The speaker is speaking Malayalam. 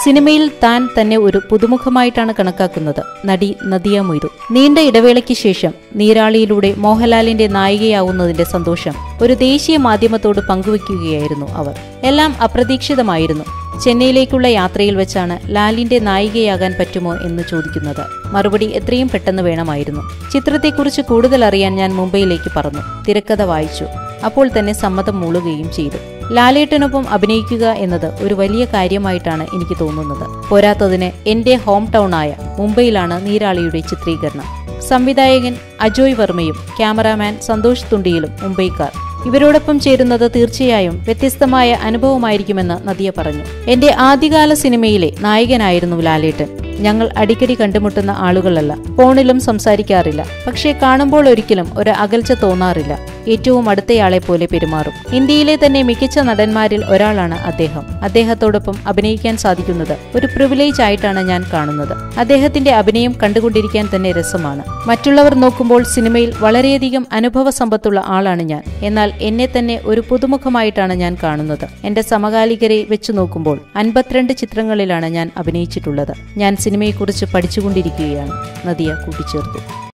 സിനിമയിൽ താൻ തന്നെ ഒരു പുതുമുഖമായിട്ടാണ് കണക്കാക്കുന്നത് നടി നദിയ മൊയ്തു. നീണ്ട ഇടവേളയ്ക്ക് ശേഷം നീരാളിയിലൂടെ മോഹൻലാലിന്റെ നായികയാവുന്നതിന്റെ സന്തോഷം ഒരു ദേശീയ മാധ്യമത്തോട് പങ്കുവയ്ക്കുകയായിരുന്നു അവർ. എല്ലാം അപ്രതീക്ഷിതമായിരുന്നു. ചെന്നൈയിലേക്കുള്ള യാത്രയിൽ വെച്ചാണ് ലാലിന്റെ നായികയാകാൻ പറ്റുമോ എന്ന് ചോദിക്കുന്നത്. മറുപടി എത്രയും പെട്ടെന്ന് വേണമായിരുന്നു. ചിത്രത്തെക്കുറിച്ച് കൂടുതൽ അറിയാൻ ഞാൻ മുംബൈയിലേക്ക് പറന്നു. തിരക്കഥ വായിച്ചു. അപ്പോൾ തന്നെ സമ്മതം മൂളുകയും ചെയ്തു. ലാലേട്ടനൊപ്പം അഭിനയിക്കുക എന്നത് ഒരു വലിയ കാര്യമായിട്ടാണ് എനിക്ക് തോന്നുന്നത്. പോരാത്തതിന് എന്റെ ഹോം ടൗൺ ആയ മുംബൈയിലാണ് നീരാളിയുടെ ചിത്രീകരണം. സംവിധായകൻ അജോയ് വർമ്മയും ക്യാമറാമാൻ സന്തോഷ് തുണ്ടിയിലും മുംബൈക്കാർ. ഇവരോടൊപ്പം ചേരുന്നത് തീർച്ചയായും വ്യത്യസ്തമായ അനുഭവമായിരിക്കുമെന്ന് നദിയ പറഞ്ഞു. എന്റെ ആദ്യകാല സിനിമയിലെ നായകനായിരുന്നു ലാലേട്ടൻ. ഞങ്ങൾ അടിക്കടി കണ്ടുമുട്ടുന്ന ആളുകളല്ല, ഫോണിലും സംസാരിക്കാറില്ല. പക്ഷേ കാണുമ്പോൾ ഒരിക്കലും ഒരു അകൽച്ച തോന്നാറില്ല. ഏറ്റവും അടുത്തയാളെ പോലെ പെരുമാറും. ഇന്ത്യയിലെ തന്നെ മികച്ച നടന്മാരിൽ ഒരാളാണ് അദ്ദേഹം. അദ്ദേഹത്തോടൊപ്പം അഭിനയിക്കാൻ സാധിക്കുന്നത് ഒരു പ്രിവിലേജ് ആയിട്ടാണ് ഞാൻ കാണുന്നത്. അദ്ദേഹത്തിന്റെ അഭിനയം കണ്ടുകൊണ്ടിരിക്കാൻ തന്നെ രസമാണ്. മറ്റുള്ളവർ നോക്കുമ്പോൾ സിനിമയിൽ വളരെയധികം അനുഭവ സമ്പത്തുള്ള ആളാണ് ഞാൻ. എന്നാൽ എന്നെ തന്നെ ഒരു പുതുമുഖമായിട്ടാണ് ഞാൻ കാണുന്നത്. എന്റെ സമകാലികരെ വെച്ചു നോക്കുമ്പോൾ 52 ചിത്രങ്ങളിലാണ് ഞാൻ അഭിനയിച്ചിട്ടുള്ളത്. ഞാൻ സിനിമയെക്കുറിച്ച് പഠിച്ചുകൊണ്ടിരിക്കുകയാണ്, നദിയ കൂട്ടിച്ചേർത്തു.